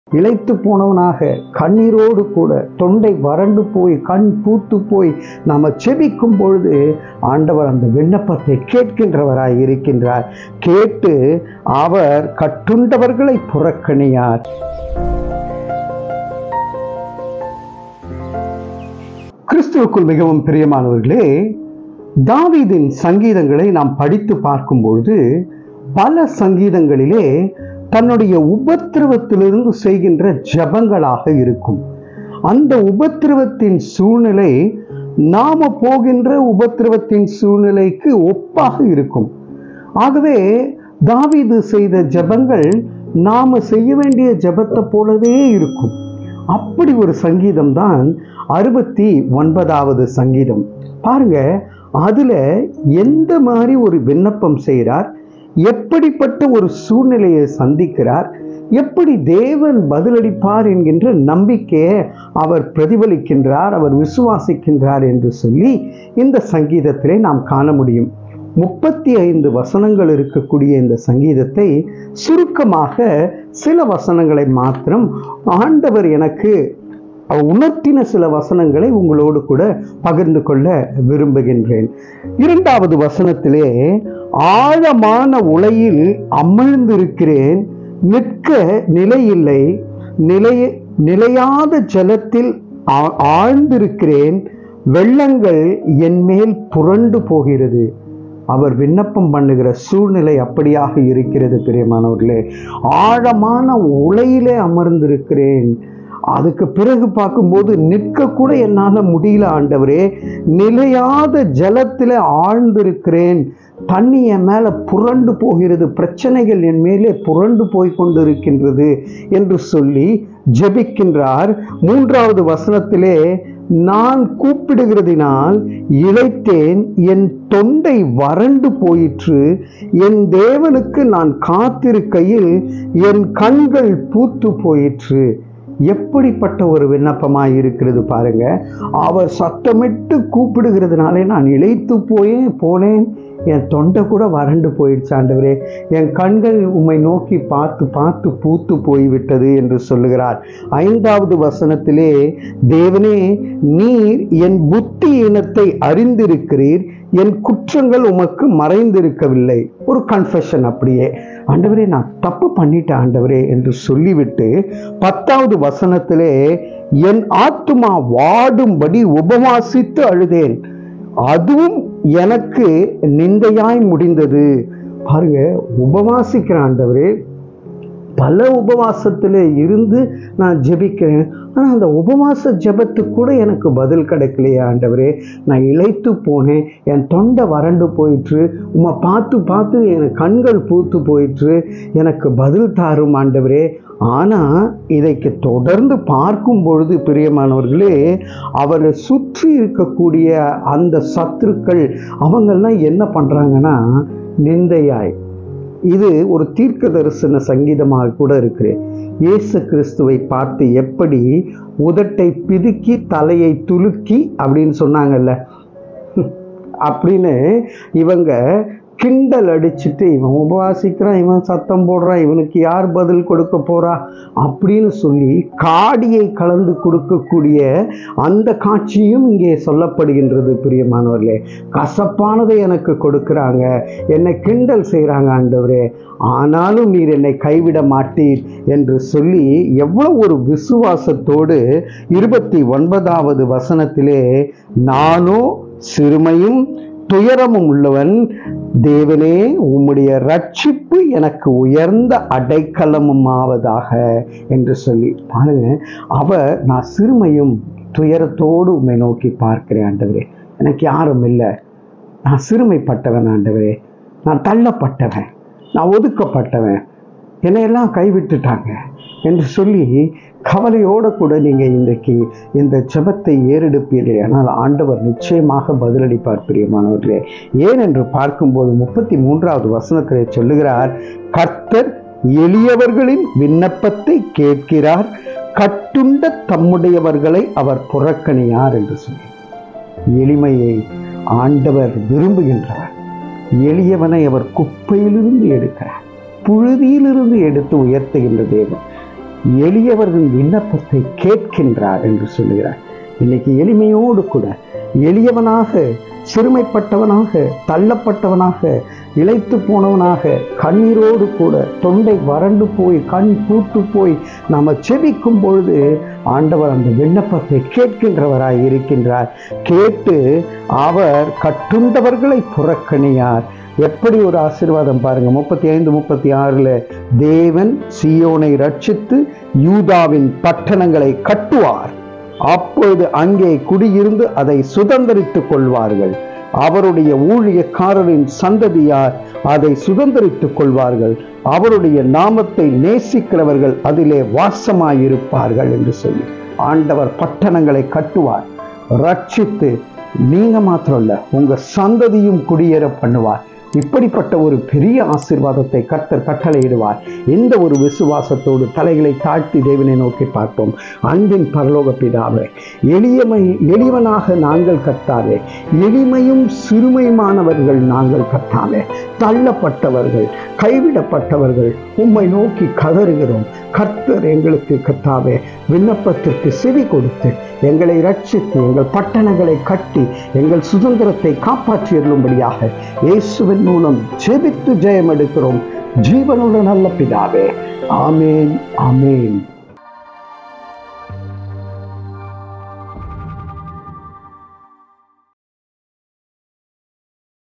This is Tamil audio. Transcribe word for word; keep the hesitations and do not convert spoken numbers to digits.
இளைத்து போனவனாக கண்ணீரோடு கூட தொண்டை வறண்டு போய் கண் பூத்து போய் நாம் செபிக்கும் பொழுது ஆண்டவர் அந்த விண்ணப்பத்தை கேட்கின்றவராய் இருக்கின்றார். கேட்டு அவர் கட்டுண்டவர்களை புறக்கணியார். கிறிஸ்துவுக்குள் மிகவும் பிரியமானவர்களே, தாவீதின் சங்கீதங்களை நாம் படித்து பார்க்கும் பொழுது பல சங்கீதங்களிலே தன்னுடைய உபத்திரவத்திலிருந்து செய்கின்ற ஜபங்களாக இருக்கும். அந்த உபத்திரவத்தின் சூழ்நிலை நாம போகின்ற உபத்திரவத்தின் சூழ்நிலைக்கு ஒப்பாக இருக்கும். ஆகவே தாவீது செய்த ஜபங்கள் நாம செய்ய வேண்டிய ஜபத்தை போலவே இருக்கும். அப்படி ஒரு சங்கீதம் தான் அறுபத்தி ஒன்பதாவது சங்கீதம். பாருங்க, அதுல எந்த மாதிரி ஒரு விண்ணப்பம் செய்கிறார், எப்படிப்பட்ட ஒரு சூழ்நிலையை சந்திக்கிறார், எப்படி தேவன் பதிலளிப்பார் என்கின்ற நம்பிக்கையை அவர் பிரதிபலிக்கின்றார், அவர் விசுவாசிக்கின்றார் என்று சொல்லி இந்த சங்கீதத்திலே நாம் காண முடியும். முப்பத்தி ஐந்து வசனங்கள் இருக்கக்கூடிய இந்த சங்கீதத்தை சுருக்கமாக சில வசனங்களை மாத்திரம் ஆண்டவர் எனக்கு உணர்த்தின சில வசனங்களை உங்களோடு கூட பகிர்ந்து கொள்ள விரும்புகின்றேன். இரண்டாவது வசனத்திலே, ஆழமான உளையில் அமிழ்ந்திருக்கிறேன், நிற்க நிலையில்லை, நிலைய நிலையாத ஜலத்தில் ஆழ்ந்திருக்கிறேன், வெள்ளங்கள் என் மேல் புரண்டு போகிறது. அவர் விண்ணப்பம் பண்ணுகிற சூழ்நிலை அப்படியாக இருக்கிறது. பிரியமானவர்களே, ஆழமான உளையிலே அமர்ந்திருக்கிறேன். அதுக்கு பிறகு பார்க்கும்போது நிற்க கூட என்னால் முடியல ஆண்டவரே, நிலையாத ஜலத்தில் ஆழ்ந்திருக்கிறேன், தண்ணி என் மேலே புரண்டு போகிறது, பிரச்சனைகள் என் மேலே புரண்டு போய் கொண்டிருக்கின்றது என்று சொல்லி ஜெபிக்கின்றார். மூன்றாவது வசனத்திலே, நான் கூப்பிடுகிறதினால் இளைத்தேன், என் தொண்டை வறண்டு போயிற்று, என் தேவனுக்கு நான் காத்திருக்கையில் என் கண்கள் பூத்து போயிற்று. எப்படிப்பட்ட ஒரு விண்ணப்பமாய் இருக்கிறது பாருங்க. அவர் சத்தமிட்டு கூப்பிடுகிறதுனாலே நான் இளைத்து போயே போனேன், என் தொண்டை கூட வறண்டு போயிடுச்சு ஆண்டவரே, என் கண்கள் உம்மை நோக்கி பார்த்து பார்த்து பூத்து போய்விட்டது என்று சொல்லுகிறார். ஐந்தாவது வசனத்திலே, தேவனே நீர் என் புத்தி இனத்தை அறிந்திருக்கிறீர், என் குற்றங்கள் உமக்கு மறைந்திருக்கவில்லை. ஒரு கன்ஃபெஷன், அப்படியே ஆண்டவரே நான் தப்பு பண்ணிட்டேன் ஆண்டவரே என்று சொல்லிவிட்டு பத்தாவது வசனத்திலே, என் ஆத்துமா வாடும்படி உபவாசித்து அழுதேன், அதுவும் எனக்கு நிந்தையாய் முடிந்தது. பாருங்க, உபவாசிக்கிற ஆண்டவரே, பல உபவாசத்தில் இருந்து நான் ஜெபிக்கிறேன், ஆனால் அந்த உபவாச ஜெபத்துக்கு கூட எனக்கு பதில் கிடைக்கலையே ஆண்டவரே, நான் இளைத்து போனேன், என் தொண்டை வறண்டு போயிற்று, உம்மை பார்த்து பார்த்து என் கண்கள் பூத்து போயிற்று, எனக்கு பதில் தாரும் ஆண்டவரே. ஆனால் இதைக்கு தொடர்ந்து பார்க்கும் பொழுது பிரியமானவர்களே, அவரை சுற்றி இருக்கக்கூடிய அந்த சத்துருக்கள் அவங்கெல்லாம் என்ன பண்ணுறாங்கன்னா, நிந்தையாய், இது ஒரு தீர்க்க தரிசன சங்கீதமாக கூட இருக்கு. இயேசு கிறிஸ்துவை பார்த்து எப்படி உதட்டை பிதுக்கி தலையை துலுக்கி அப்படின்னு சொன்னாங்கல்ல, அப்படின்னு இவங்க கிண்டல் அடிச்சுட்டு, இவன் உபவாசிக்கிறான், இவன் சத்தம் போடுறான், இவனுக்கு யார் பதில் கொடுக்க போறா அப்படின்னு சொல்லி காடியை கலந்து கொடுக்கக்கூடிய அந்த காட்சியும் இங்கே சொல்லப்படுகின்றது. பிரியமானவர்களே, கசப்பானதை எனக்கு கொடுக்குறாங்க, என்னை கிண்டல் செய்கிறாங்க ஆண்டவரே, ஆனாலும் நீர் என்னை கைவிட மாட்டீர் என்று சொல்லி எவ்வளவு ஒரு விசுவாசத்தோடு இருபத்தி ஒன்பதாவது வசனத்திலே, நானோ சிறுமையும் துயரமும் உள்ளவன், தேவனே உம்முடைய ரட்சிப்பு எனக்கு உயர்ந்த அடைக்கலமும் ஆவதாக என்று சொல்லி பாருங்க. அவர் நான் சிறுமையும் துயரத்தோடு உம்மை நோக்கி பார்க்கிறேன் ஆண்டவரே, எனக்கு யாரும் இல்லை, நான் சிறுமைப்பட்டவன் ஆண்டவரே, நான் தள்ளப்பட்டவன், நான் ஒதுக்கப்பட்டவன், என்னையெல்லாம் கைவிட்டுட்டாங்க என்று சொல்லி கவலையோடு கூட நீங்கள் இன்றைக்கு இந்த ஜெபத்தை ஏறெடுப்பீர்கள். ஆனால் ஆண்டவர் நிச்சயமாக பதிலளிப்பார் பிரியமானவர்களே. ஏன் என்று பார்க்கும்போது முப்பத்தி மூன்றாவது வசனத்திலே சொல்லுகிறார், கர்த்தர் எளியவர்களின் விண்ணப்பத்தை கேட்கிறார், கட்டுண்ட தம்முடையவர்களை அவர் புறக்கணியார் என்று சொல்லி. எளிமையை ஆண்டவர் விரும்புகின்றவர். எளியவனை அவர் குப்பையிலிருந்து எடுக்கிறார், புழுதியிலிருந்து எடுத்து உயர்த்துகின்ற தேவன். எளியவர்களின் விண்ணப்பத்தை கேட்கின்றார் என்று சொல்லுகிறார். இன்னைக்கு எளிமையோடு கூட எளியவனாக, சிறுமைப்பட்டவனாக, தள்ளப்பட்டவனாக, இளைத்து போனவனாக, கண்ணீரோடு கூட தொண்டை வறண்டு போய் கண் பூத்து போய் நாம் செபிக்கும் பொழுது ஆண்டவர் அந்த விண்ணப்பத்தை கேட்கின்றவராய் இருக்கின்றார். கேட்டு அவர் கட்டுண்டவர்களை புறக்கணியார். எப்படி ஒரு ஆசீர்வாதம் பாருங்க. முப்பத்தி ஐந்து முப்பத்தி ஆறுல தேவன் சீயோனை ரட்சித்து யூதாவின் பட்டணங்களை கட்டுவார். அப்பொழுது அங்கே குடியிருந்து அதை சுதந்தரித்துக் கொள்வார்கள். அவருடைய ஊழியக்காரரின் சந்ததியார் அதை சுதந்தரித்துக் கொள்வார்கள். அவருடைய நாமத்தை நேசிக்கிறவர்கள் அதிலே வாசமாயிருப்பார்கள் என்று சொல்லி ஆண்டவர் பட்டணங்களை கட்டுவார், ரட்சித்து நீங்க மாத்திரம் இல்ல உங்க சந்ததியும் குடியேற பண்ணுவார். இப்படிப்பட்ட ஒரு பெரிய ஆசீர்வாதத்தை கர்த்தர் கட்டளையிடுவார். இந்த ஒரு விசுவாசத்தோடு தலைகளை தாழ்த்தி தேவனை நோக்கி பார்ப்போம். அன்பின் பரலோக பிதாவே, எளியமை எளியவனாக நாங்கள் கர்த்தாவே, எளிமையும் சிறுமையுமானவர்கள் நாங்கள் கர்த்தாவே, தள்ளப்பட்டவர்கள், கைவிடப்பட்டவர்கள் உம்மை நோக்கி கதறுகிறோம். கர்த்தர் எங்களுக்கு கர்த்தாவே விண்ணப்பத்திற்கு செவி கொடுத்து எங்களை ரட்சித்து எங்கள் பட்டணங்களை கட்டி எங்கள் சுதந்திரத்தை காப்பாற்றியருளும்படியாக இயேசுவின் மூலம் ஜெபித்து ஜெயம் எடுக்கிறோம். ஜீவனுள்ள நல்ல பிதாவே, ஆமேன், ஆமேன்.